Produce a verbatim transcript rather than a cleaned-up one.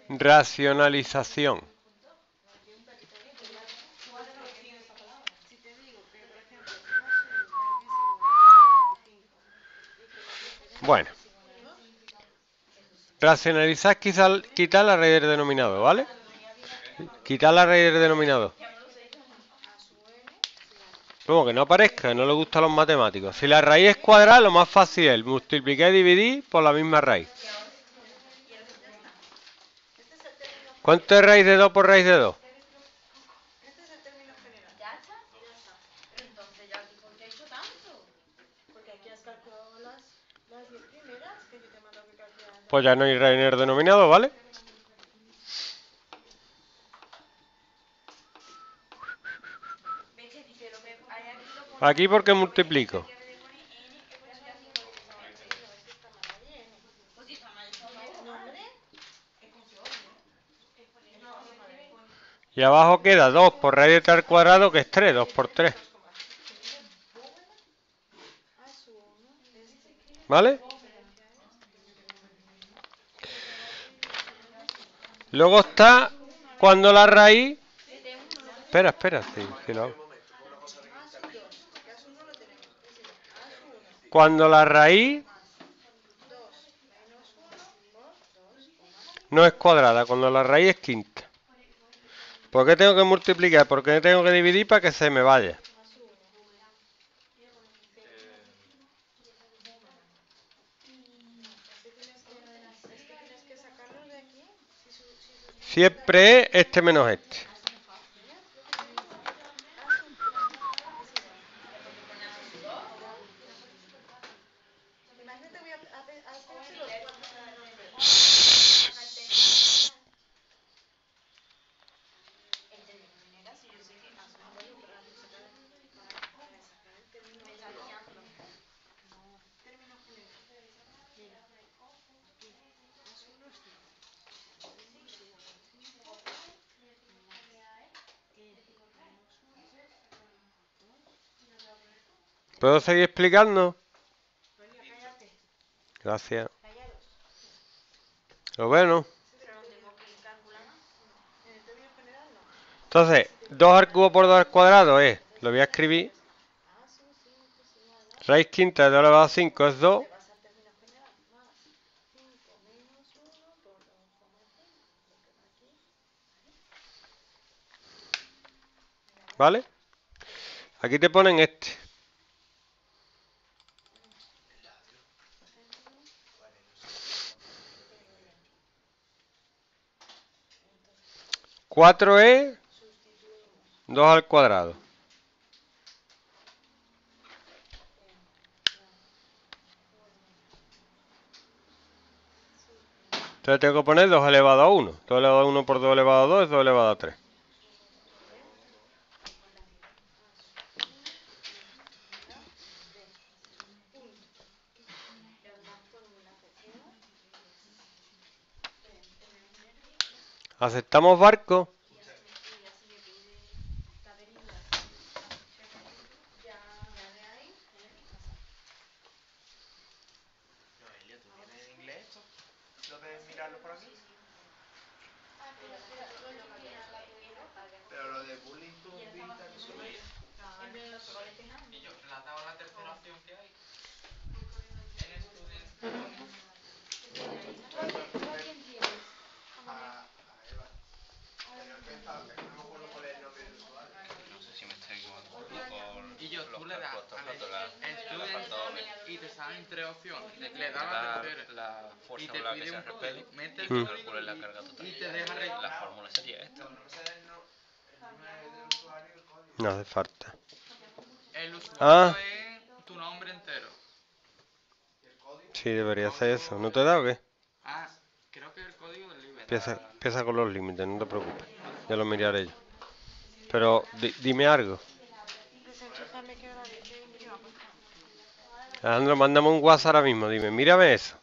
Racionalización. Bueno. Racionalizar, quizá, quitar la raíz del denominador, ¿vale? Quitar la raíz del denominador. Como que no aparezca, no le gustan los matemáticos. Si la raíz es cuadrada, lo más fácil es multiplicar y dividir por la misma raíz. ¿Cuánto es raíz de dos por raíz de dos? Este es el término general. ¿Ya está? Ya está. Entonces, ¿ya por qué he hecho tanto? Porque aquí has calculado las diez primeras que yo te he mandado que calcular. Pues ya no hay raíz en el denominador, ¿vale? Aquí porque multiplico. Y abajo queda dos por raíz de tres al cuadrado, que es tres, dos por tres. ¿Vale? Luego está cuando la raíz... Espera, espera, sí, sí lo hago. Cuando la raíz no es cuadrada, cuando la raíz es quinta. ¿Por qué tengo que multiplicar? ¿Por qué tengo que dividir para que se me vaya? Siempre es este menos este. ¿Puedo seguir explicando? Gracias. Lo bueno. Entonces, dos al cubo por dos al cuadrado es, lo voy a escribir. Raíz quinta de dos elevado a cinco es dos. ¿Vale? Aquí te ponen este. cuatro es dos al cuadrado. Entonces tengo que poner dos elevado a uno. dos elevado a uno por dos elevado a dos es dos elevado a tres. ¿Aceptamos barco? Pero lo de bullying tú viste que solo hay. Y yo, le has dado la tercera opción que hay. En Student. A Eva. Pero es que está, es que no me acuerdo cuál es el nombre del usuario. No sé si me estoy equivocando. Y yo, tú le das al Student y te salen tres opciones. Le das la tercera. La fuerza Y con te la que pide se un repele. código. Mete el Y código calcula la carga total. y te deja re- La fórmula sería esta. No, no me sale el no- el nombre del usuario y el código. No hace falta. El usuario Ah. es tu nombre entero. ¿Y el código? Sí, debería ser eso. ¿No te da o qué? Ah, creo que es el código del libro. Empieza, empieza con los límites, no te preocupes. Ya lo miraré yo. Pero di- dime algo. Alejandro, mándame un WhatsApp ahora mismo. Dime, mírame eso.